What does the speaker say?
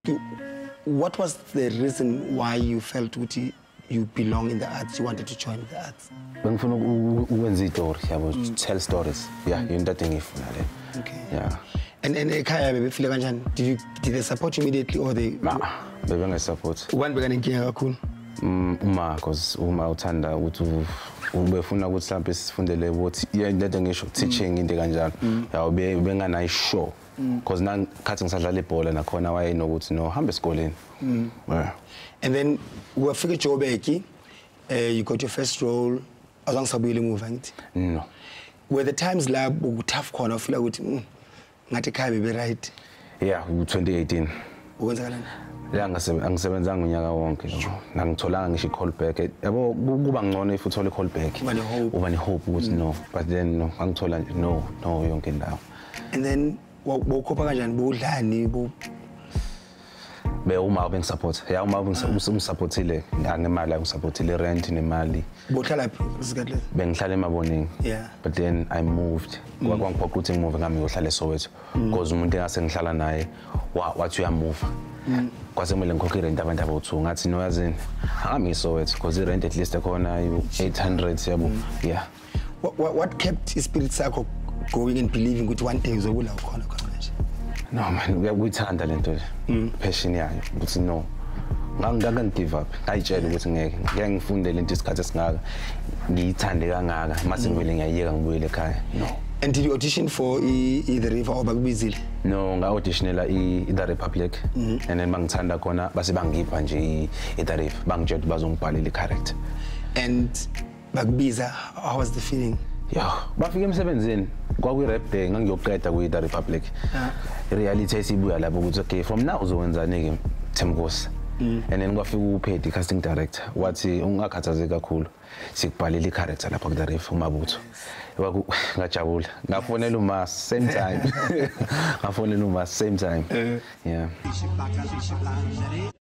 you, what was the reason why you felt you belong in the arts, you wanted to join the arts? Bengifuna ukwenza istory yabo, tell stories. Yeah, into that ngifuna le. Okay. Yeah. And ekhaya bebefile kanjani? Did they support you immediately or they? Nah, bebengesupport. Ubani bekanenkinga kakhulu? Uma, because uma uthanda ukuthi ubefuna ukuthi mhlawumbe sifundele ukuthi into ngisho teaching into kanjalo. Yawo benganayi show. Because nangikhathi ngisadlala ibhola nakhona wayenokuthi no hambe esikoleni. Yeah. And then wafika eJoburg, you got your first role. Azange sabuyele emuva ngithi? No. Were the times la tough khona ufila ukuthi ngathi ekhaya bebe right? Yeah, 2018. Ukwenzakalani? La angisebenzanga unyaka wonke yabo. Nangitholanga ngisho i-call back. Yabo kuba ngcono if uthola i-call back. Uba ne-hope ukuthi no. But then no, angithola no yonke indawo. And then bawukhopha kanjani budlani uma bengisupport. Yeah, uma bengisupportile ngemali ngisupportile rent nemali. Bohlala phi isikhathi lesi? Bengihlala eMaboneng. Yeah. But then I moved. Kwangiphoqa ukuthi ngimove ngami ngiyohlala eSoweto. Because umuntu engase ngihlala naye wathi uyamove. Kwase kumele ngikhokhe irent abantu abawu2 ngathi no yazini angami eSoweto because irent at least ekhona 800 yabo. Yeah. What kept your spirit sakho going and believing ukuthi one day uzobula ukhona manje? No man, uyayithanda lento le. Passion yayo ukuthi no. Ngangike give up. Ngayitshela ukuthi ngeke ngifunde lento isikhathi esingaka. Ngiyithande kangaka mase ngivele ngiyayeka ngibuyele ekhaya. No. And did you audition for The River or bakubizile? No, nga-auditionela The Republic. And then bangithanda khona base bangipha nje The River. Bangitshela ukuthi bazongibhalela i-character. And bakubiza, how was the feeling? Yeah, bafika emsebenzini kwakuyi-rap day ngangiyoqeda kwi-The Republic. I-reality esibuya lapho ukuthi okay from now uzowenzani-ke Themkosi. And then kwafika uPhedi casting director wathi ungakhathaze kakhulu sikubhalela i-character lapha ku-The River uMabutho. Ngajabula ngafonela uMa same time. Ngafonela uMa same time. Yeah.